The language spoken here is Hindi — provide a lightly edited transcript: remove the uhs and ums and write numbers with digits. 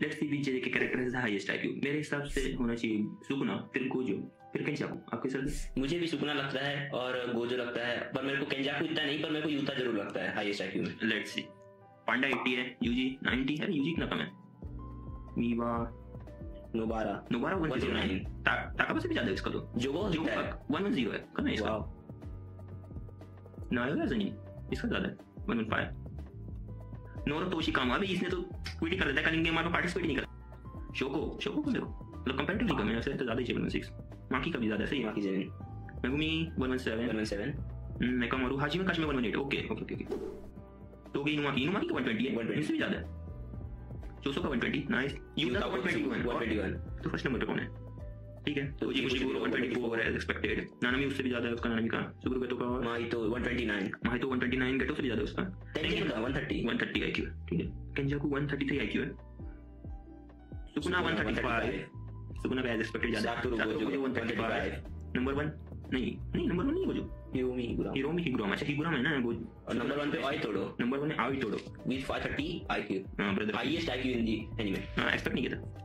Let's see which JK character is the highest IQ. मेरे हिसाब से होना चाहिए सुकुना, फिर गोजो, फिर केंजाकू। आपके हिसाब से? मुझे भी सुकुना लगता है और गोजो लगता है, पर मेरे को केंजाकू इतना नहीं, पर मेरे को यूता जरूर लगता है हाईएस्ट आईक्यू में। Let's see. पांडा 80 है, यूजी 90 है। यूजी कितना कम है? मीवा नोबारा 109। ताकाबा से भी ज्यादा है इसका तो। जोगो 110 है, कम है इसका। नायोगा नहीं, इसका ज्यादा है 115। नोरोतोशी कामा भी इसने तो क्विट कर देता है, कलिंग गेम में पार्टिसिपेट नहीं करता। शोको को देखो, मतलब कंपैरेटिवली कम है, ऐसे तो ज्यादा ही 716। माकी का भी ज्यादा है, सही। माकी 7। मेगुमी 117। नेकामारू हाजिमे काशिमे 118। ओके। तो गई इनुमाकी का 120 है, इससे भी ज्यादा है। चोसो का 120, नाइस। यूता 121। तो फर्स्ट नंबर पे कौन है? ठीक है, तो जी कुशिबुरो 124 एज एक्सपेक्टेड। नानामी उससे भी ज्यादा है उसका, नानामी का। सुब्रो गेटो का माहितो 129। गेटो से भी ज्यादा है उसका। टेंजिन का 130 आईक्यू है, ठीक है। केंजाकू 133 आईक्यू है। सुकुना 135। सुकुना का एज एक्सपेक्टेड ज्यादा है। सातोरू 135। नंबर 1 नहीं गोजो। हिरोमी हिगुरामा। अच्छा हिगुरामा है ना वो। और नंबर 1 पे आई तोड़ो विद 530 IQ। हां brother, highest IQ in the anime. हां, एक्सपेक्ट नहीं किया था।